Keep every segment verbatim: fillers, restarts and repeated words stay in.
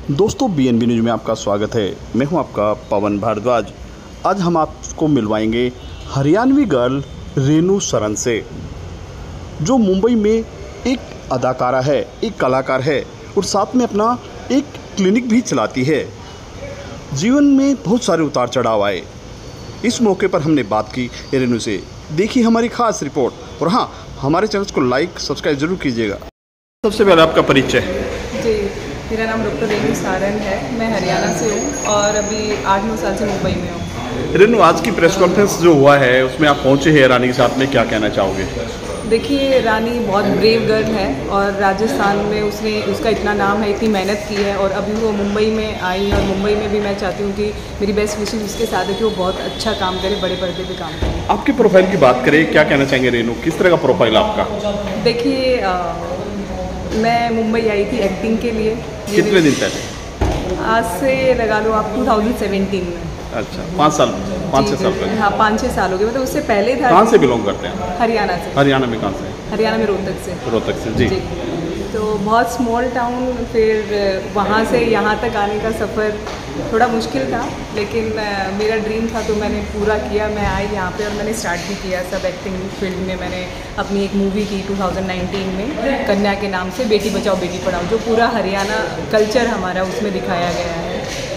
दोस्तों B N B news में आपका स्वागत है। मैं हूं आपका पवन भारद्वाज। आज हम आपको मिलवाएंगे हरियाणवी गर्ल रेनू सरन से, जो मुंबई में एक अदाकारा है, एक कलाकार है और साथ में अपना एक क्लिनिक भी चलाती है। जीवन में बहुत सारे उतार चढ़ाव आए। इस मौके पर हमने बात की रेनू से। देखिए हमारी खास रिपोर्ट। और हाँ, हमारे चैनल को लाइक सब्सक्राइब जरूर कीजिएगा। सबसे पहले आपका परिचय। जी, मेरा नाम डॉक्टर रेनू सरन है। मैं हरियाणा से हूँ और अभी आठ नौ साल से मुंबई में हूँ। रेनू, आज की प्रेस कॉन्फ्रेंस जो हुआ है उसमें आप पहुँचे हैं रानी के साथ में, क्या कहना चाहोगे? देखिए, रानी बहुत ब्रेव गर्ल है और राजस्थान में उसने उसका इतना नाम है, इतनी मेहनत की है और अभी वो मुंबई में आई। और मुंबई में भी मैं चाहती हूँ कि मेरी बेस्ट विशेष उसके साथ है कि वो बहुत अच्छा काम करे, बड़े पर्दे पे काम करे। आपके प्रोफाइल की बात करें, क्या कहना चाहेंगे रेनू, किस तरह का प्रोफाइल आपका? देखिए, मैं मुंबई आई थी एक्टिंग के लिए। कितने दिन पहले? आज से लगा लो आप दो हज़ार सत्रह में। अच्छा, पाँच साल पाँच छः साल पहले। हाँ, पाँच छः साल हो गए। मतलब उससे पहले था। कहाँ से बिलोंग करते हैं? हरियाणा से। हरियाणा में कहाँ से? हरियाणा में रोहतक से। रोहतक से, जी, जी। तो बहुत स्मॉल टाउन, फिर वहाँ से यहाँ तक आने का सफ़र थोड़ा मुश्किल था, लेकिन मेरा ड्रीम था तो मैंने पूरा किया। मैं आई यहाँ पे और मैंने स्टार्ट भी किया सब एक्टिंग फील्ड में। मैंने अपनी एक मूवी की दो हज़ार उन्नीस में, कन्या के नाम से, बेटी बचाओ बेटी पढ़ाओ, जो पूरा हरियाणा कल्चर हमारा उसमें दिखाया गया है।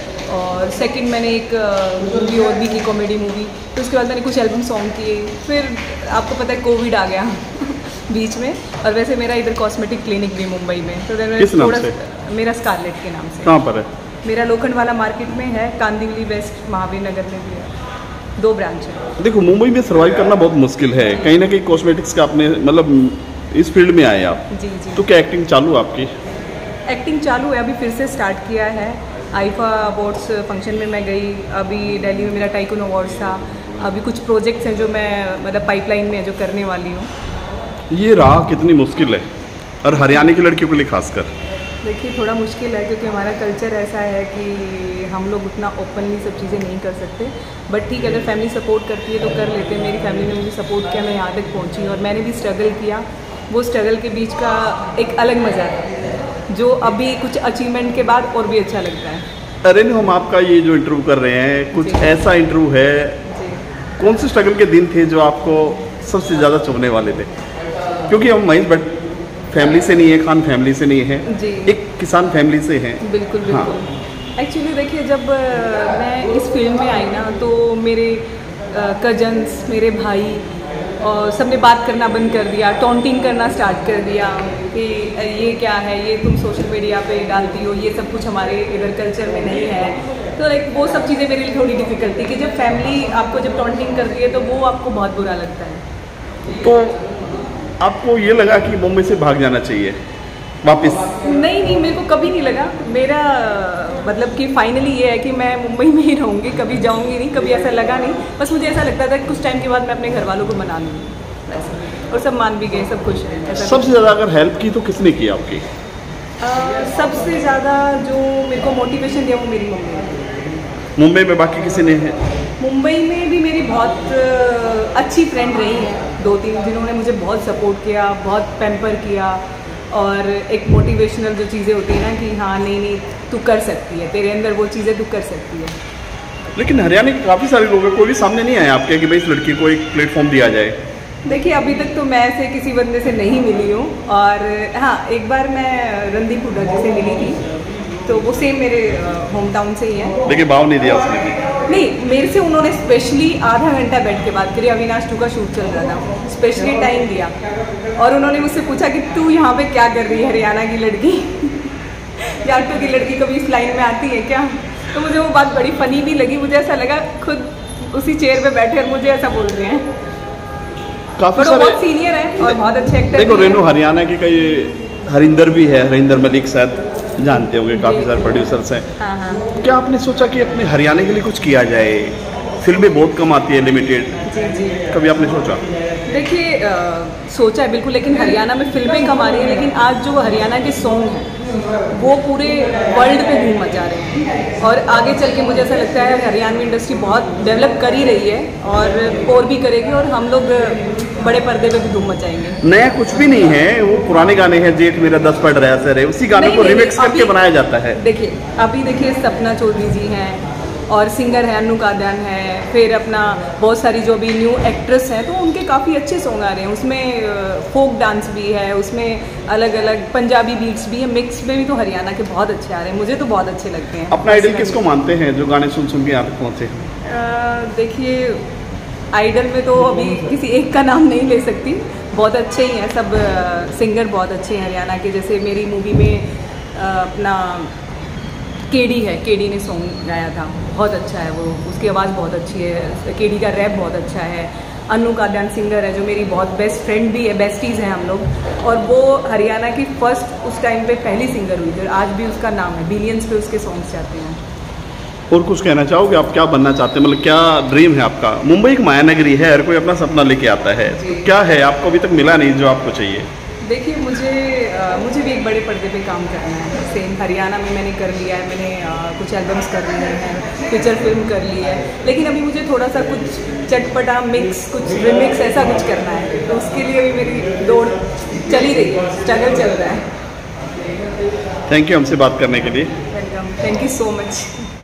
और सेकंड मैंने एक मूवी और भी की, कॉमेडी मूवी। तो उसके बाद मैंने कुछ एल्बम सॉन्ग किए। फिर आपको पता है कोविड आ गया बीच में। और वैसे मेरा इधर कॉस्मेटिक क्लिनिक भी मुंबई में। तो किस नाम से? मेरा स्कारलेट के नाम से। कहाँ पर है? मेरा लोखंडवाला मार्केट में है, कांदिवली वेस्ट महावीर नगर में भी है। दो ब्रांच है। देखो, मुंबई में सर्वाइव करना बहुत मुश्किल है। कहीं ना कहीं कॉस्मेटिक्स का आपने मतलब इस फील्ड में आए आप। जी जी। तो क्या एक्टिंग चालू आपकी? एक्टिंग चालू है, अभी फिर से स्टार्ट किया है। आईफा अवार्ड्स फंक्शन में मैं गई। अभी दिल्ली में मेरा टाइकून अवार्ड्स था। अभी कुछ प्रोजेक्ट्स हैं जो मैं मतलब पाइपलाइन में जो करने वाली हूँ। ये राह कितनी मुश्किल है, और हरियाणा की लड़कियों के लिए खासकर? देखिए, थोड़ा मुश्किल है क्योंकि हमारा कल्चर ऐसा है कि हम लोग उतना ओपनली सब चीज़ें नहीं कर सकते। बट ठीक है, अगर फैमिली सपोर्ट करती है तो कर लेते हैं। मेरी फैमिली ने मुझे सपोर्ट किया, मैं यहाँ तक पहुँची। और मैंने भी स्ट्रगल किया। वो स्ट्रगल के बीच का एक अलग मज़ा था, जो अभी कुछ अचीवमेंट के बाद और भी अच्छा लगता है। अरे नहीं, हम आपका ये जो इंटरव्यू कर रहे हैं, कुछ ऐसा इंटरव्यू है, कौन से स्ट्रगल के दिन थे जो आपको सबसे ज़्यादा चुभने वाले थे? क्योंकि हम महेश भट्ट फैमिली से नहीं है, खान फैमिली से नहीं है, जी, एक किसान फैमिली से हैं। बिल्कुल बिल्कुल। हाँ। एक्चुअली देखिए, जब मैं इस फील्ड में आई ना, तो मेरे कजन्स, मेरे भाई और सबने बात करना बंद कर दिया, टॉन्टिंग करना स्टार्ट कर दिया कि ये क्या है, ये तुम सोशल मीडिया पे डालती हो, ये सब कुछ हमारे इधर कल्चर में नहीं है। तो लाइक वो सब चीज़ें मेरे लिए थोड़ी डिफ़िकल्ट थी कि जब फैमिली आपको जब टॉन्टिंग करती है तो वो आपको बहुत बुरा लगता है। तो आपको ये लगा कि मुंबई से भाग जाना चाहिए वापस? नहीं नहीं, मेरे को कभी नहीं लगा। मेरा मतलब कि फाइनली ये है कि मैं मुंबई में ही रहूँगी, कभी जाऊँगी नहीं, कभी ऐसा लगा नहीं। बस मुझे ऐसा लगता था कि कुछ टाइम के बाद मैं अपने घर वालों को मना लूँगी वैसे, और सब मान भी गए, सब खुश हैं। सबसे ज़्यादा अगर हेल्प की तो किसने की आपकी? आ, सबसे ज़्यादा जो मेरे को मोटिवेशन दिया वो मेरी मम्मी ने। मुंबई में बाकी किसी ने है? मुंबई में भी मेरी बहुत अच्छी फ्रेंड रही हैं, दो तीन, जिन्होंने मुझे बहुत सपोर्ट किया, बहुत पैम्पर किया। और एक मोटिवेशनल जो चीज़ें होती हैं ना कि हाँ नहीं नहीं तू कर सकती है, तेरे अंदर वो चीज़ें तू कर सकती है। लेकिन हरियाणा के काफ़ी सारे लोग हैं, कोई भी सामने नहीं आया आपके कि भाई इस लड़की को एक प्लेटफॉर्म दिया जाए? देखिए, अभी तक तो मैं ऐसे किसी बंदे से नहीं मिली हूँ। और हाँ, एक बार मैं रणदीप हुड्डा जी से मिली थी, तो वो सेम मेरे होम टाउन से ही है। लेकिन भाव नहीं दिया उसने भी? नहीं, मेरे से उन्होंने स्पेशली आधा घंटा बैठ के बात करी। अविनाश टू का शूट चल रहा था, स्पेशली टाइम दिया और उन्होंने मुझसे पूछा कि तू यहाँ पे क्या कर रही है हरियाणा की लड़की यार टू की लड़की कभी इस लाइन में आती है क्या? तो मुझे वो बात बड़ी फनी भी लगी। मुझे ऐसा लगा खुद उसी चेयर पे बैठे और मुझे ऐसा बोल रहे हैं। काफी सारे बहुत सीनियर है और बहुत अच्छे एक्टर। देखो रेनू, हरियाणा के कई हरिंदर भी है, हरिंदर मलिक शायद जानते होंगे, काफ़ी सारे प्रोड्यूसर्स हैं। हाँ हाँ। क्या आपने सोचा कि अपने हरियाणा के लिए कुछ किया जाए? फिल्में बहुत कम आती है, लिमिटेड। जी जी। कभी आपने सोचा? देखिए, सोचा है बिल्कुल, लेकिन हरियाणा में फिल्में कम आ रही हैं, लेकिन आज जो हरियाणा के सॉन्ग हैं वो पूरे वर्ल्ड पे धूम मचा रहे हैं। और आगे चल के मुझे ऐसा लगता है हरियाणवी इंडस्ट्री बहुत डेवलप कर ही रही है और और भी करेगी। और हम लोग बड़े पर्दे पे भी धूम मचाएंगे। नया कुछ भी नहीं है, वो पुराने गाने हैं, जेठ मेरा दस पड़ रहा है, उसी गाने नहीं, को नहीं, रिमिक्स करके अभी- बनाया जाता है। देखिए अभी देखिए सपना चौधरी जी हैं और सिंगर है अनु कादयान है, फिर अपना बहुत सारी जो भी न्यू एक्ट्रेस हैं, तो उनके काफ़ी अच्छे सॉन्ग आ रहे हैं। उसमें फोक डांस भी है, उसमें अलग अलग पंजाबी बीट्स भी है, मिक्स में भी तो हरियाणा के बहुत अच्छे आ रहे हैं, मुझे तो बहुत अच्छे लगते हैं। अपना आइडल किसको मानते हैं जो गाने सुन सुन के यहाँ तक पहुँचे? अ, देखिए आइडल में तो अभी किसी एक का नाम नहीं ले सकती, बहुत अच्छे ही हैं सब सिंगर, बहुत अच्छे हैं हरियाणा के। जैसे मेरी मूवी में अ, अपना केडी है, केडी ने सॉन्ग गाया था, बहुत अच्छा है वो, उसकी आवाज़ बहुत अच्छी है, केडी का रैप बहुत अच्छा है। अनु कादयान सिंगर है जो मेरी बहुत बेस्ट फ्रेंड भी है, बेस्टीज़ हैं हम लोग, और वो हरियाणा की फर्स्ट उस टाइम पे पहली सिंगर हुई थी और आज भी उसका नाम है, बिलियंस पे उसके सॉन्ग्स जाते हैं। और कुछ कहना चाहोगे, आप क्या बनना चाहते हैं, मतलब क्या ड्रीम है आपका? मुंबई एक माया नगरी है, हर कोई अपना सपना लेके आता है, तो क्या है आपको अभी तक मिला नहीं जो आपको चाहिए? देखिए मुझे आ, मुझे भी एक बड़े पर्दे पे काम करना है। सेम हरियाणा में मैंने कर लिया है, मैंने आ, कुछ एल्बम्स कर लिए हैं, फीचर फिल्म कर ली है, लेकिन अभी मुझे थोड़ा सा कुछ चटपटा मिक्स, कुछ रिमिक्स ऐसा कुछ करना है, तो उसके लिए भी मेरी दौड़ चली रही है, स्ट्रगल चल रहा है। थैंक यू हमसे बात करने के लिए। Welcome, thank you so much.